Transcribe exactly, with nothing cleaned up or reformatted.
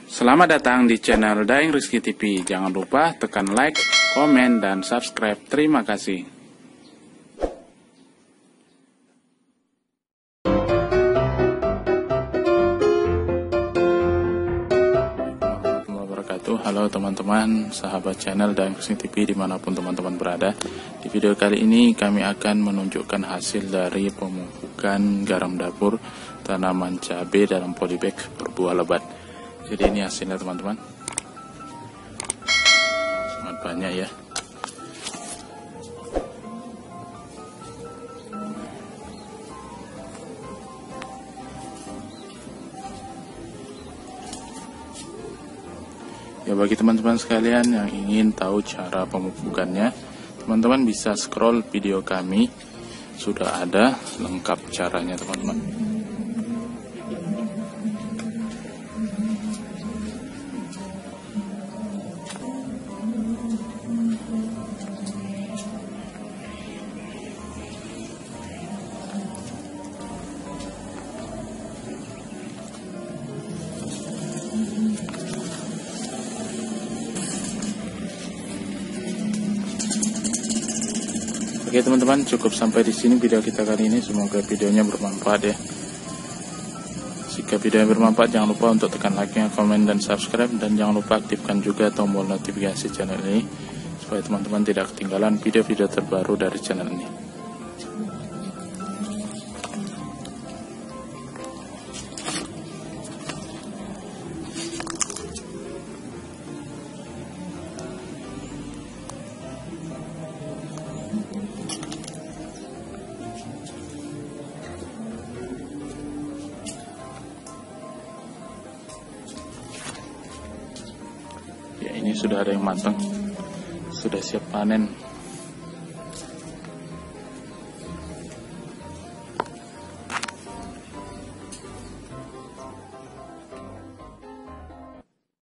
Selamat datang di channel Daeng Rizky T V. Jangan lupa tekan like, komen, dan subscribe. Terima kasih. Halo teman-teman, sahabat channel Daeng Rizky T V dimanapun teman-teman berada. Di video kali ini kami akan menunjukkan hasil dari pemupukan garam dapur tanaman cabai dalam polybag berbuah lebat. Jadi ini hasilnya teman-teman, sangat banyak ya. Ya, bagi teman-teman sekalian yang ingin tahu cara pemupukannya, teman-teman bisa scroll video kami, sudah ada lengkap caranya teman-teman. Oke teman-teman, cukup sampai di sini video kita kali ini. Semoga videonya bermanfaat ya. Jika videonya bermanfaat, jangan lupa untuk tekan like-nya, komen, dan subscribe. Dan jangan lupa aktifkan juga tombol notifikasi channel ini, supaya teman-teman tidak ketinggalan video-video terbaru dari channel ini. Ya, ini sudah ada yang matang, sudah siap panen.